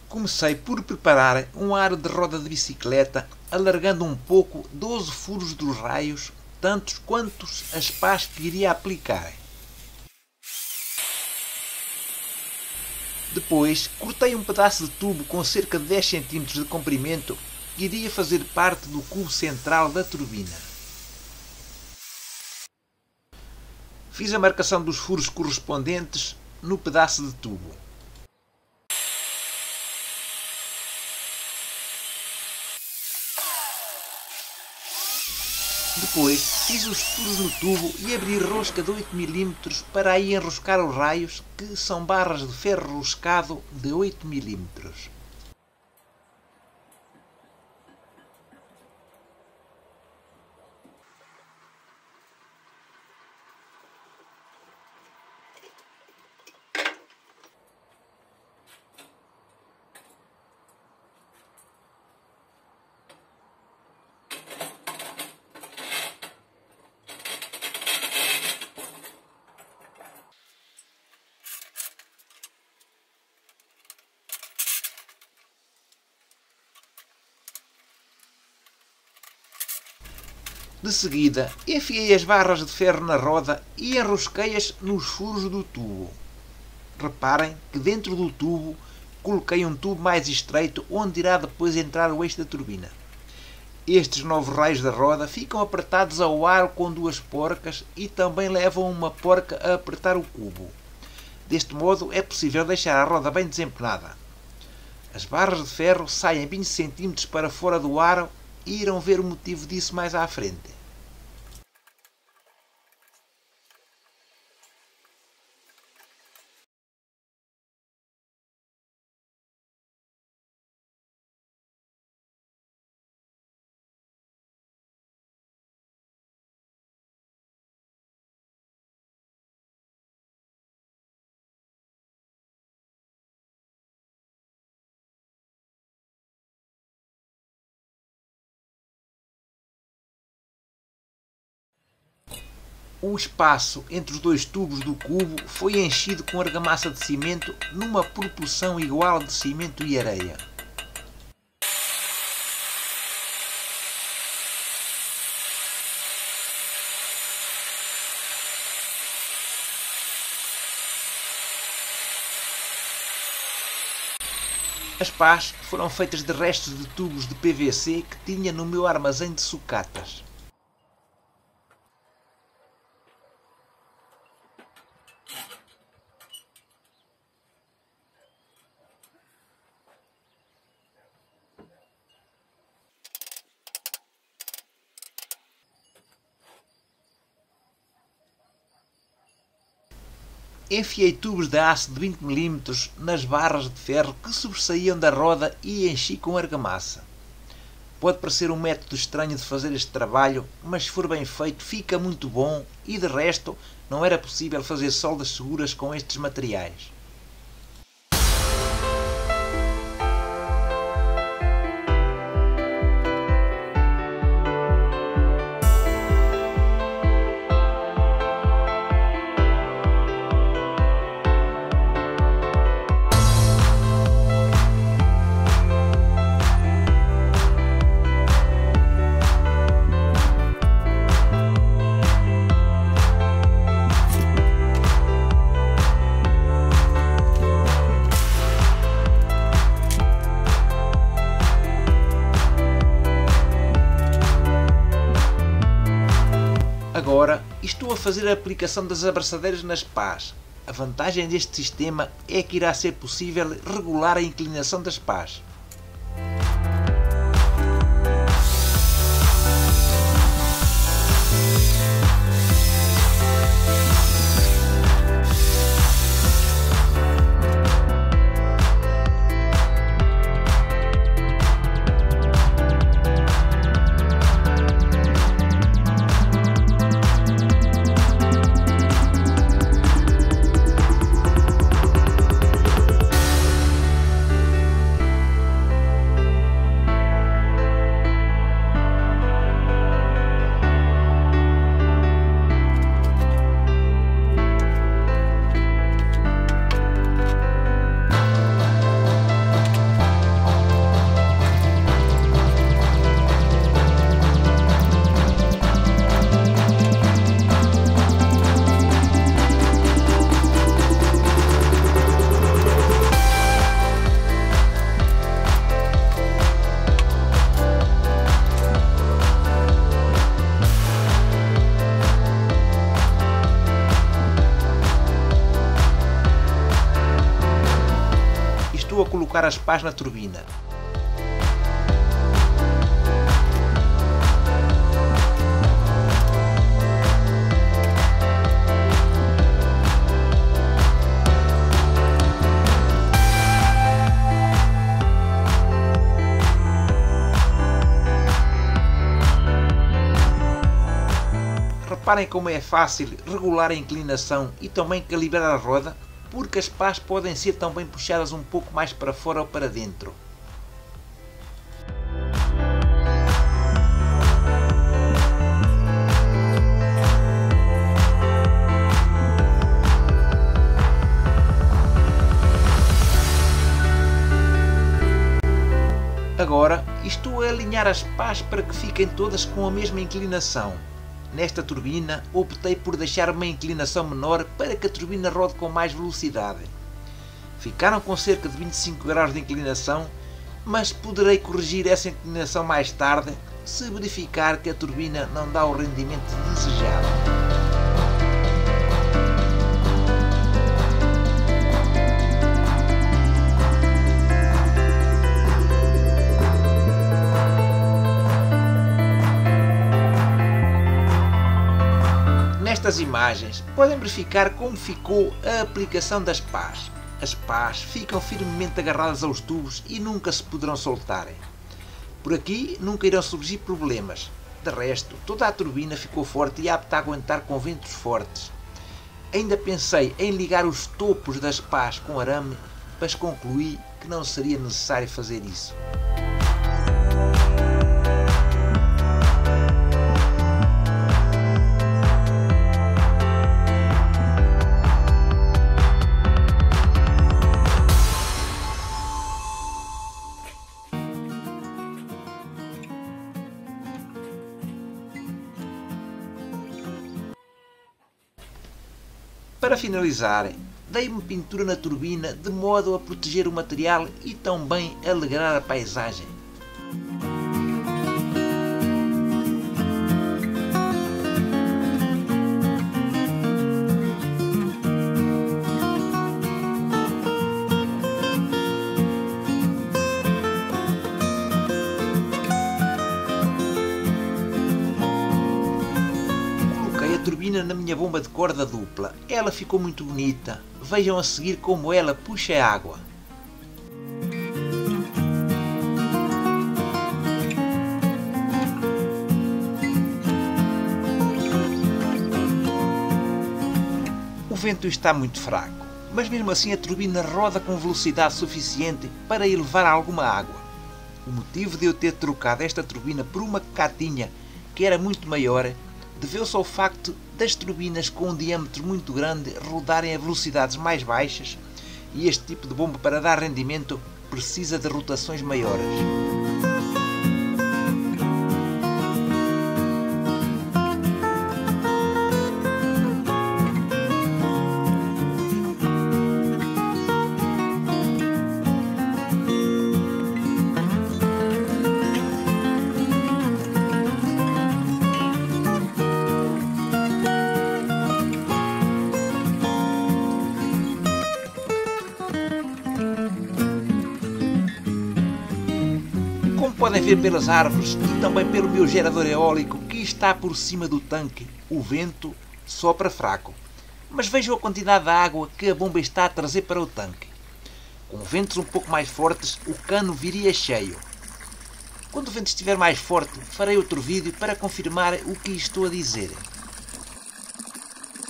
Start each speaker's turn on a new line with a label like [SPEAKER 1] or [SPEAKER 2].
[SPEAKER 1] Comecei por preparar um aro de roda de bicicleta, alargando um pouco 12 furos dos raios, tantos quantos as pás que iria aplicar. Depois, cortei um pedaço de tubo com cerca de 10 cm de comprimento que iria fazer parte do cubo central da turbina. Fiz a marcação dos furos correspondentes no pedaço de tubo. Depois fiz os furos no tubo e abri rosca de 8 mm para aí enroscar os raios, que são barras de ferro roscado de 8 mm. De seguida, enfiei as barras de ferro na roda e enrosquei-as nos furos do tubo. Reparem que dentro do tubo coloquei um tubo mais estreito onde irá depois entrar o eixo da turbina. Estes novos raios da roda ficam apertados ao aro com duas porcas e também levam uma porca a apertar o cubo. Deste modo é possível deixar a roda bem desempenada. As barras de ferro saem 20 cm para fora do aro e irão ver o motivo disso mais à frente. O espaço entre os dois tubos do cubo foi enchido com argamassa de cimento numa proporção igual de cimento e areia. As pás foram feitas de restos de tubos de PVC que tinha no meu armazém de sucatas. Enfiei tubos de aço de 20 mm nas barras de ferro que sobressaíam da roda e enchi com argamassa. Pode parecer um método estranho de fazer este trabalho, mas se for bem feito fica muito bom e de resto não era possível fazer soldas seguras com estes materiais. Agora estou a fazer a aplicação das abraçadeiras nas pás. A vantagem deste sistema é que irá ser possível regular a inclinação das pás. colocar as pás na turbina. Reparem como é fácil regular a inclinação e também calibrar a roda, porque as pás podem ser também puxadas um pouco mais para fora ou para dentro. Agora estou a alinhar as pás para que fiquem todas com a mesma inclinação. Nesta turbina optei por deixar uma inclinação menor para que a turbina rode com mais velocidade. Ficaram com cerca de 25 graus de inclinação, mas poderei corrigir essa inclinação mais tarde se verificar que a turbina não dá o rendimento desejado. Nestas imagens podem verificar como ficou a aplicação das pás. As pás ficam firmemente agarradas aos tubos e nunca se poderão soltar. Por aqui nunca irão surgir problemas. De resto, toda a turbina ficou forte e apta a aguentar com ventos fortes. Ainda pensei em ligar os topos das pás com arame, mas concluí que não seria necessário fazer isso. Para finalizar, dei uma pintura na turbina de modo a proteger o material e também alegrar a paisagem. Turbina na minha bomba de corda dupla. Ela ficou muito bonita. Vejam a seguir como ela puxa a água. O vento está muito fraco, mas mesmo assim a turbina roda com velocidade suficiente para elevar alguma água. O motivo de eu ter trocado esta turbina por uma catinha que era muito maior deveu-se ao facto das turbinas com um diâmetro muito grande rodarem a velocidades mais baixas e este tipo de bomba, para dar rendimento, precisa de rotações maiores. Podem ver pelas árvores e também pelo meu gerador eólico que está por cima do tanque. O vento sopra fraco, mas vejam a quantidade de água que a bomba está a trazer para o tanque. Com ventos um pouco mais fortes, o cano viria cheio. Quando o vento estiver mais forte, farei outro vídeo para confirmar o que estou a dizer.